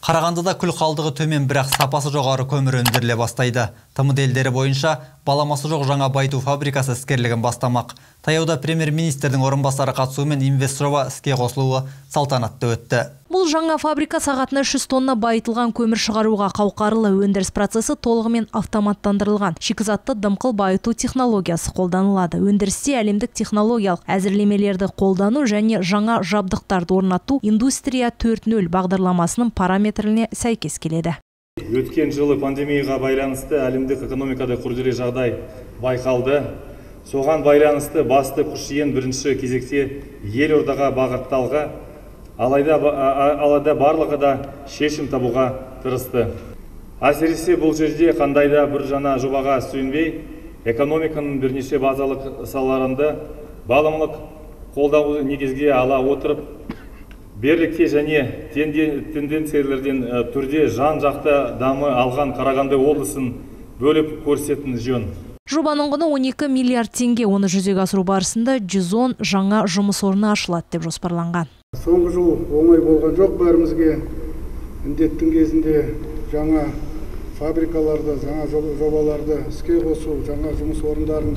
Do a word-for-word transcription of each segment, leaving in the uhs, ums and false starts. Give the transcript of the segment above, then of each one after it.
Қарағандыда күл қалдығы төмен, бірақ сапасы жоғары көмір өндіріле бастайды. Тмд елдері бойынша баламасы жоқ жаңа байыту фабрикасы іскерлігін бастамақ. Таяуда премьер-министрдің орынбасары қатысуымен инвестжоба іске қосылуы салтанатты өтті. Бұл жаңа фабрика сағатына үш жүз тонна байытылған көмір шығаруға қауқарлы. Өндіріс процесі толығымен автоматтандырылған. Шикізатты дымқыл байыту технологиясы қолданылады. Өндірісте әлемдік технологиялық әзірлемелерді қолдану және жаңа жабдықтарды орнату индустрия төрт нөл бағдарламасының параметріне сәйкес келеді. Өткен жылы пандемияға байланысты әлемдік экономикада күрделі жағдай байқалды. Соған байланысты басты күш-жігер бірінші кезекте елордаға бағытталға, алайда алайда барлығы да шешім табуға тырысты. Әсіресе бұл жерде қандайда бір жаңа жобаға сүйенбей, экономиканың бірнеше базалық салаларында баламалық қолдау негізге ала отырып, берлікте және тенденциялардан түрде жан-жақты даму алған Қарағанды облысын бөліп көрсететін жөн. Жобаның құны он екі миллиард теңге. Оны жүзеге асыру барысында жүз он жаңа жұмыс орны ашылады деп жоспарланған. Соңғы жыл оңай болған жоқ бәрімізге. Індеттің кезінде жаңа фабрикаларды, жаңа жобаларды іске қосу, жаңа жұмыс орындарын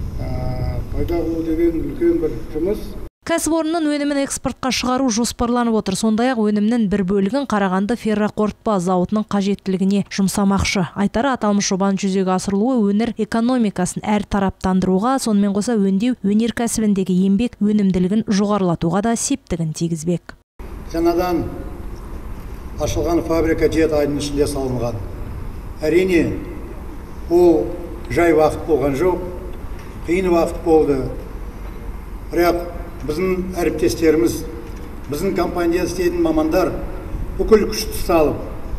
пайда қылу деген үлкен бір жұмыс. Кәсіпорынның өнімін экспортқа шығару жоспарланып отыр. Сондай-ақ өнімнің бір бөлігін Қарағанды ферроқорытпа зауытының қажеттілігіне жұмсамақшы. Айтары, аталмыш жобаның жүзеге асырылуы өңір экономикасын әр тараптандыруға, сонымен қоса өңдеу өнеркәсібіндегі еңбек өнімділігін жоғарылатуға да септігін тигізбек. Жаңадан ашылған фабрика жеті айдың ішінде салынған. Әрине, ол жай уақыт болған жоқ, қиын уақыт болды. Бірақ біздің әріптестеріміз, біздің компанияда істейтін мамандар бүкіл күшті салып,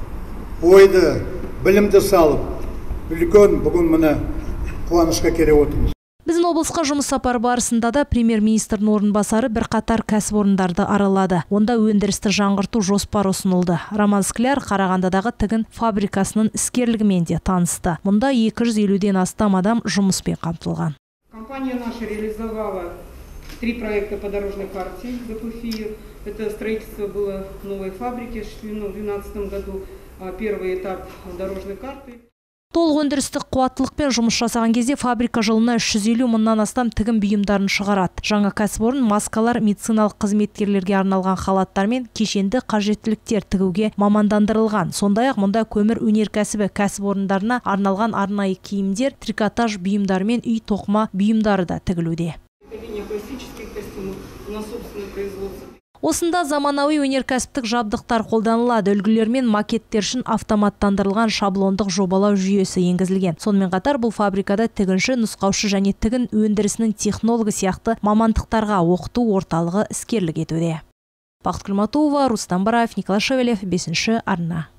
ойды, білімді салып, үлкен бүгін міне қуанышқа келе отырмыз. Біздің облысқа жұмыс сапар барысында да премьер-министрдің орынбасары бір қатар кәсіпорындарды аралады. Онда өндірісті жаңғырту жоспары ұсынылды. Роман Скляр Қарағандыдағы тігін фабрикасының іскерлігімен де танысты. Мұнда екі жүз елуден астам адам жұмыспен қамтылған. Компания наша реализовала три проекта по дорожной карте ГПФИ. Это строительство было новой фабрики в две тысячи двенадцатом году. Первый этап дорожной карты. Толық өндірістік қуаттылықпен жұмыс жасаған кезде фабрика жылына үш жүз елу мыңнан астам тігін бұйымдарын шығарады. Жаңа кәсіпорын маскалар, медициналық қызметкерлерге арналған халаттар мен кешенді қажеттіліктер тігуге мамандандырылған. Сондай-ақ мұнда көмір өнеркәсібі кәсіпорындарына арналған арнайы киімдер, трикотаж бұйымдары мен үй тоқыма бұйымдары да тігілуде. Осында заманауи өнеркәсіптік жабдықтар қолданылады. Үлгілер мен макеттер үшін автоматтандырылған шаблондық жобалау жүйесі енгізілген. Сонымен қатар бұл фабрикада тігінші, нұсқаушы және тігін өндірісінің технологы сияқты мамандықтарға оқыту орталығы іскерлік етуде. Бақыт Күлматова, Рустам Бараев, Николай Шевелев, бесінші арна.